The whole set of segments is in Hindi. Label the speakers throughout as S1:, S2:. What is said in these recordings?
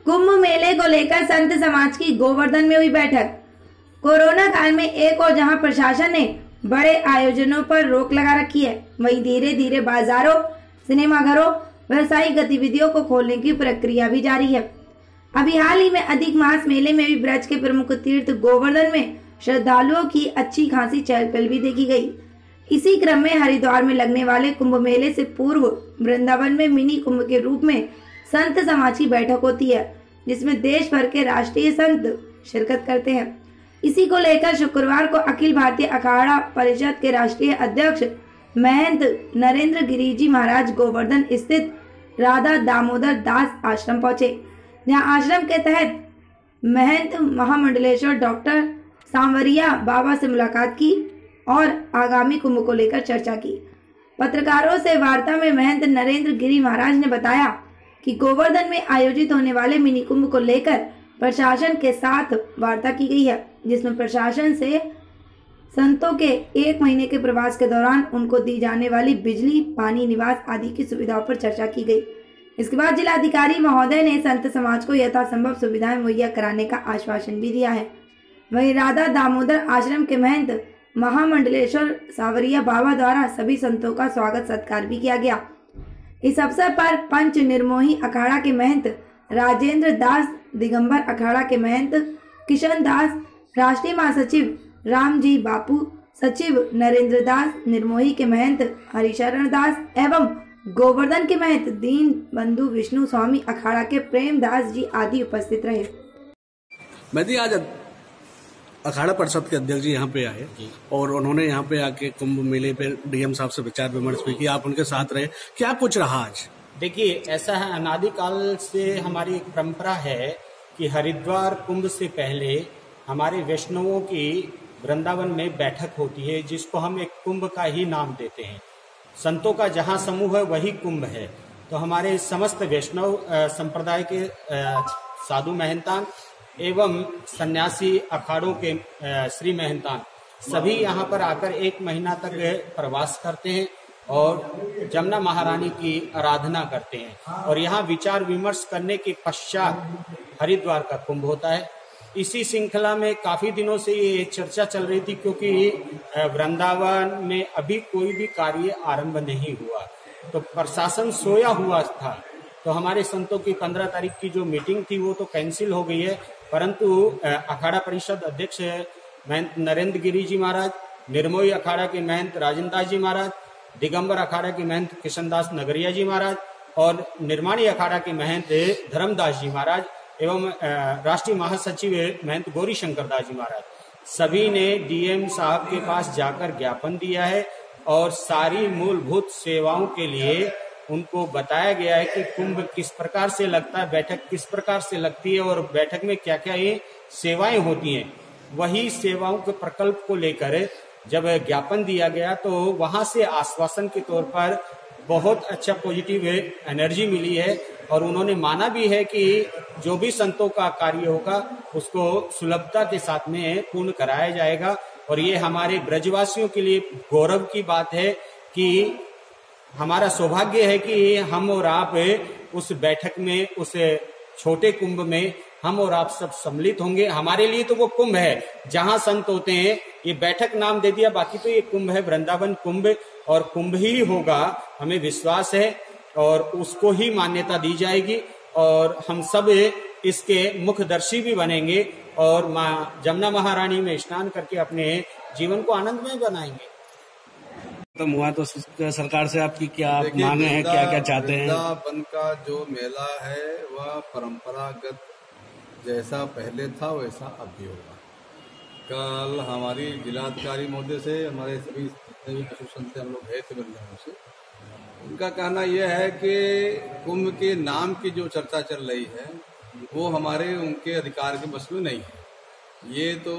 S1: कुंभ मेले को लेकर संत समाज की गोवर्धन में हुई बैठक। कोरोना काल में एक और जहां प्रशासन ने बड़े आयोजनों पर रोक लगा रखी है, वहीं धीरे धीरे बाजारों, सिनेमाघरों, व्यवसायिक गतिविधियों को खोलने की प्रक्रिया भी जारी है। अभी हाल ही में अधिक मास मेले में भी ब्रज के प्रमुख तीर्थ गोवर्धन में श्रद्धालुओं की अच्छी खासी चहल पहल भी देखी गई। इसी क्रम में हरिद्वार में लगने वाले कुंभ मेले से पूर्व वृंदावन में मिनी कुंभ के रूप में संत समाज की बैठक होती है, जिसमें देश भर के राष्ट्रीय संत शिरकत करते हैं। इसी को लेकर शुक्रवार को अखिल भारतीय अखाड़ा परिषद के राष्ट्रीय अध्यक्ष महंत नरेंद्र गिरी जी महाराज गोवर्धन स्थित राधा दामोदर दास आश्रम पहुंचे, जहां आश्रम के तहत महंत महामंडलेश्वर डॉक्टर सांवरिया बाबा से मुलाकात की और आगामी कुंभ को लेकर चर्चा की। पत्रकारों से वार्ता में महंत नरेंद्र गिरी महाराज ने बताया कि गोवर्धन में आयोजित होने वाले मिनी कुंभ को लेकर प्रशासन के साथ वार्ता की गई है, जिसमें प्रशासन से संतों के 1 महीने के प्रवास के दौरान उनको दी जाने वाली बिजली, पानी, निवास आदि की सुविधाओं पर चर्चा की गई। इसके बाद जिलाधिकारी महोदय ने संत समाज को यथासंभव सुविधाएं मुहैया कराने का आश्वासन भी दिया है। वहीं राधा दामोदर आश्रम के महंत महामंडलेश्वर सांवरिया बाबा द्वारा सभी संतों का स्वागत सत्कार भी किया गया। इस अवसर पर पंच निर्मोही अखाड़ा के महंत राजेंद्र दास, दिगंबर अखाड़ा के महंत किशन दास, राष्ट्रीय महासचिव रामजी बापू, सचिव नरेंद्र दास, निर्मोही के महंत हरिशरण दास एवं गोवर्धन के महंत दीन बंधु विष्णु स्वामी अखाड़ा के प्रेम दास जी आदि उपस्थित रहे।
S2: मैं आज अखाड़ा परिषद के अध्यक्ष जी यहाँ पे आए और उन्होंने यहाँ पे आके कुंभ मेले पे डीएम साहब से विचार विमर्श भी किया। आप उनके साथ रहे, क्या कुछ रहा आज?
S3: देखिए, ऐसा है, अनादिकाल से हमारी एक परंपरा है कि हरिद्वार कुंभ से पहले हमारे वैष्णवों की वृंदावन में बैठक होती है, जिसको हम एक कुंभ का ही नाम देते हैं। संतों का जहाँ समूह है वही कुंभ है। तो हमारे समस्त वैष्णव संप्रदाय के साधु महंतान एवं सन्यासी अखाड़ों के श्री महंतान सभी यहाँ पर आकर 1 महीना तक प्रवास करते हैं और जमुना महारानी की आराधना करते हैं और यहाँ विचार विमर्श करने के पश्चात हरिद्वार का कुंभ होता है। इसी श्रृंखला में काफी दिनों से ये चर्चा चल रही थी, क्योंकि वृंदावन में अभी कोई भी कार्य आरंभ नहीं हुआ, तो प्रशासन सोया हुआ था। तो हमारे संतों की 15 तारीख की जो मीटिंग थी वो तो कैंसिल हो गई है, परंतु अखाड़ा परिषद अध्यक्ष महंत नरेंद्र गिरी जी महाराज, निर्मोही अखाड़ा के महंत राजेंद्र दास जी महाराज, दिगंबर अखाड़ा के महंत किशनदास नगरिया जी महाराज और निर्माणी अखाड़ा के महंत धर्मदास जी महाराज एवं राष्ट्रीय महासचिव महंत गौरी शंकर दास जी महाराज सभी ने डीएम साहब के पास जाकर ज्ञापन दिया है और सारी मूलभूत सेवाओं के लिए उनको बताया गया है कि कुंभ किस प्रकार से लगता है, बैठक किस प्रकार से लगती है और बैठक में क्या क्या ये सेवाएं होती हैं। वही सेवाओं के प्रकल्प को लेकर जब ज्ञापन दिया गया तो वहां से आश्वासन के तौर पर बहुत अच्छा पॉजिटिव एनर्जी मिली है और उन्होंने माना भी है कि जो भी संतों का कार्य होगा उसको सुलभता के साथ में पूर्ण कराया जाएगा। और ये हमारे ब्रजवासियों के लिए गौरव की बात है कि हमारा सौभाग्य है कि हम और आप उस बैठक में, उस छोटे कुंभ में हम और आप सब सम्मिलित होंगे। हमारे लिए तो वो कुंभ है जहां संत होते हैं, ये बैठक नाम दे दिया, बाकी तो ये कुंभ है, वृंदावन कुंभ, और कुंभ ही होगा, हमें विश्वास है और उसको ही मान्यता दी जाएगी और हम सब इसके मुखदर्शी भी बनेंगे और माँ जमुना महारानी में स्नान करके अपने जीवन को आनंदमय बनाएंगे।
S2: तो हुआ तो सरकार से आपकी क्या मांगे हैं, क्या क्या चाहते हैं?
S4: वृंदावन का जो मेला है वह परंपरागत जैसा पहले था वैसा अब भी होगा। कल हमारी जिलाधिकारी महोदय से हमारे सभी पशु संत हम लोग गए थे वृंदावन से, उनका कहना यह है कि कुंभ के नाम की जो चर्चा चल रही है वो हमारे उनके अधिकार के बस में नहीं है। ये तो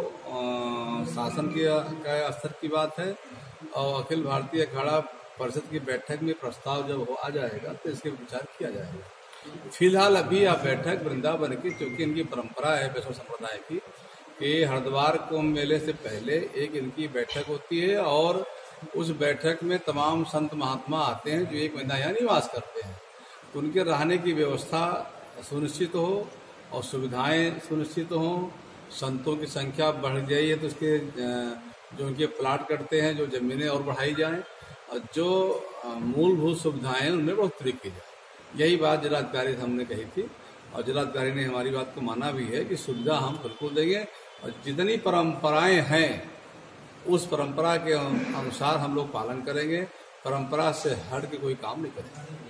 S4: शासन के स्तर की बात है और अखिल भारतीय अखाड़ा परिषद की बैठक में प्रस्ताव जब आ जाएगा तो इसके विचार किया जाएगा। फिलहाल अभी यह बैठक वृंदावन की, क्योंकि इनकी परंपरा है वैष्णव संप्रदाय की कि हरिद्वार कुंभ मेले से पहले एक इनकी बैठक होती है और उस बैठक में तमाम संत महात्मा आते हैं जो 1 महीना यहाँ निवास करते हैं। तो उनके रहने की व्यवस्था सुनिश्चित हो और सुविधाएं सुनिश्चित हो। संतों की संख्या बढ़ गई है तो उसके जो उनके प्लाट कटते हैं, जो जमीनें और बढ़ाई जाएं और जो मूलभूत सुविधाएं उनमें बढ़ोतरी की जाए। यही बात जिलाधिकारी से हमने कही थी और जिलाधिकारी ने हमारी बात को माना भी है कि सुविधा हम बिल्कुल देंगे और जितनी परंपराएं हैं उस परंपरा के अनुसार हम लोग पालन करेंगे। परंपरा से हट के कोई काम नहीं करेंगे।